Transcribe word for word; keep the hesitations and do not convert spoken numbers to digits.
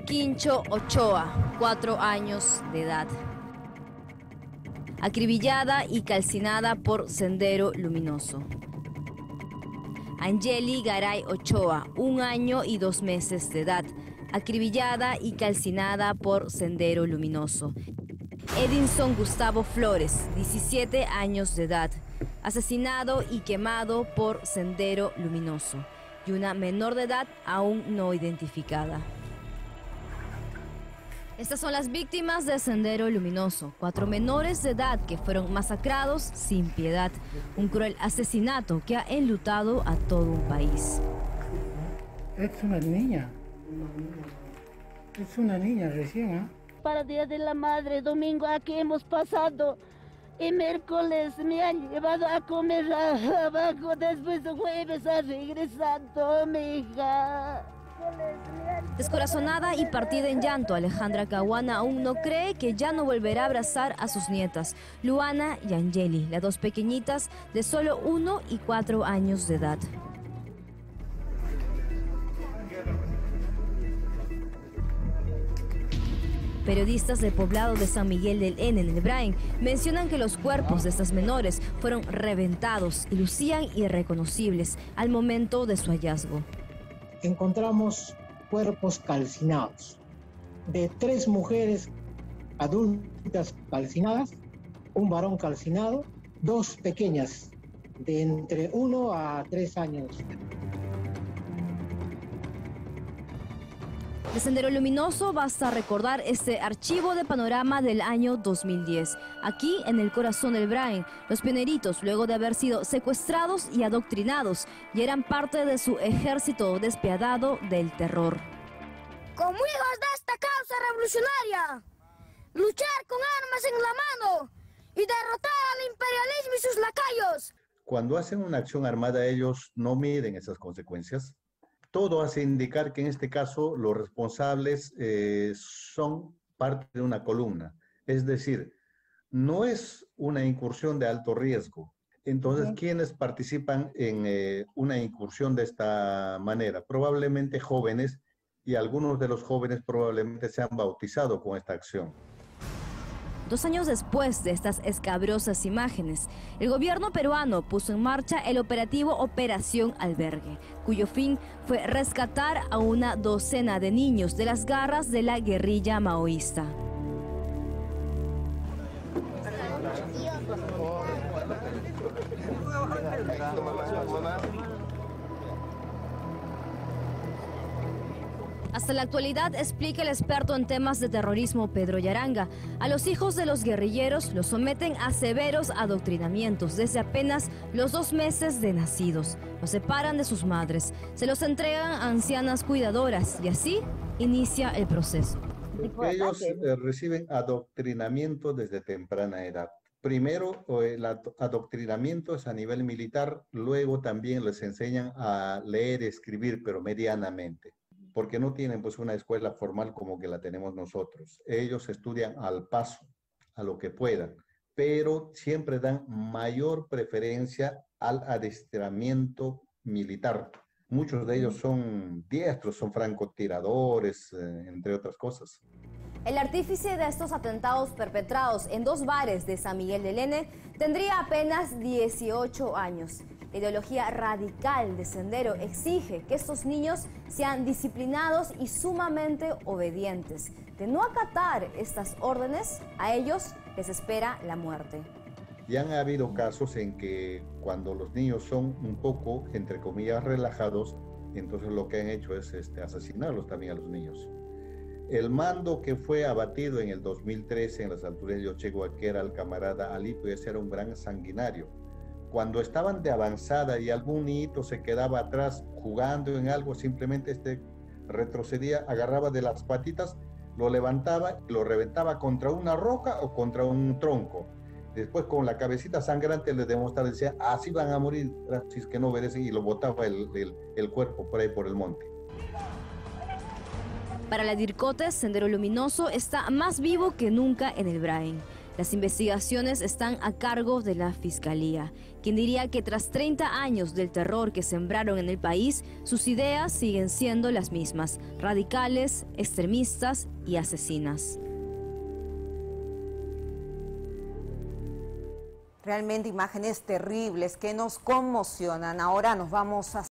Quincho Ochoa, cuatro años de edad. Acribillada y calcinada por Sendero Luminoso. Angeli Garay Ochoa, un año y dos meses de edad. Acribillada y calcinada por Sendero Luminoso. Edinson Gustavo Flores, diecisiete años de edad. Asesinado y quemado por Sendero Luminoso. Y una menor de edad aún no identificada. Estas son las víctimas de Sendero Luminoso, cuatro menores de edad que fueron masacrados sin piedad. Un cruel asesinato que ha enlutado a todo un país. Es una niña, es una niña recién, ¿eh? Para Día de la Madre, domingo aquí hemos pasado y miércoles me han llevado a comer abajo, después de jueves a regresando, mi hija. Descorazonada y partida en llanto, Alejandra Caguana aún no cree que ya no volverá a abrazar a sus nietas, Luana y Angeli, las dos pequeñitas de solo uno y cuatro años de edad. Periodistas del poblado de San Miguel del N en el Brain mencionan que los cuerpos de estas menores fueron reventados y lucían irreconocibles al momento de su hallazgo. Encontramos cuerpos calcinados de tres mujeres adultas calcinadas, un varón calcinado, dos pequeñas de entre uno a tres años. De Sendero Luminoso basta recordar este archivo de panorama del año dos mil diez. Aquí, en el corazón del Brain, los pioneritos, luego de haber sido secuestrados y adoctrinados, ya eran parte de su ejército despiadado del terror. Como hijos de esta causa revolucionaria, luchar con armas en la mano y derrotar al imperialismo y sus lacayos. Cuando hacen una acción armada, ellos no miden esas consecuencias. Todo hace indicar que en este caso los responsables eh, son parte de una columna. Es decir, no es una incursión de alto riesgo. Entonces, uh-huh. ¿quiénes participan en eh, una incursión de esta manera? Probablemente jóvenes, y algunos de los jóvenes probablemente se han bautizado con esta acción. Dos años después de estas escabrosas imágenes, el gobierno peruano puso en marcha el operativo Operación Albergue, cuyo fin fue rescatar a una docena de niños de las garras de la guerrilla maoísta. Hasta la actualidad, explica el experto en temas de terrorismo Pedro Yaranga, a los hijos de los guerrilleros los someten a severos adoctrinamientos desde apenas los dos meses de nacidos. Los separan de sus madres, se los entregan a ancianas cuidadoras y así inicia el proceso. Ellos eh, reciben adoctrinamiento desde temprana edad. Primero, el adoctrinamiento es a nivel militar, luego también les enseñan a leer y escribir, pero medianamente, porque no tienen pues una escuela formal como que la tenemos nosotros. Ellos estudian al paso, a lo que puedan, pero siempre dan mayor preferencia al adiestramiento militar. Muchos de ellos son diestros, son francotiradores, eh, entre otras cosas. El artífice de estos atentados perpetrados en dos bares de San Miguel del N tendría apenas dieciocho años. La ideología radical de Sendero exige que estos niños sean disciplinados y sumamente obedientes. De no acatar estas órdenes, a ellos les espera la muerte. Ya han habido casos en que cuando los niños son un poco, entre comillas, relajados, entonces lo que han hecho es este, asesinarlos también a los niños. El mando que fue abatido en el dos mil trece en las alturas de Yochegua, que era el camarada Alipio, ese era un gran sanguinario. Cuando estaban de avanzada y algún niñito se quedaba atrás jugando en algo, simplemente este retrocedía, agarraba de las patitas, lo levantaba y lo reventaba contra una roca o contra un tronco. Después con la cabecita sangrante les demostraba, decía, así van a morir, si es que no obedecen, y lo botaba el, el, el cuerpo por ahí por el monte. Para la DIRCOTES, Sendero Luminoso está más vivo que nunca en el Brain. Las investigaciones están a cargo de la Fiscalía, quien diría que tras treinta años del terror que sembraron en el país, sus ideas siguen siendo las mismas: radicales, extremistas y asesinas. Realmente imágenes terribles que nos conmocionan. Ahora nos vamos a